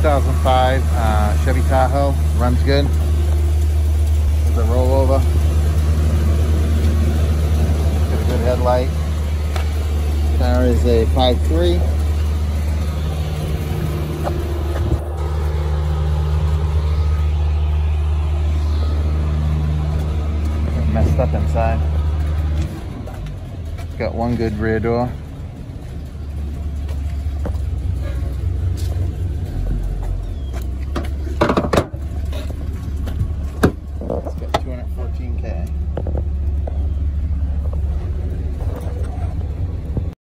2005 Chevy Tahoe. Runs good. There's a rollover. Got a good headlight. Car is a 5.3. Messed up inside. Got one good rear door.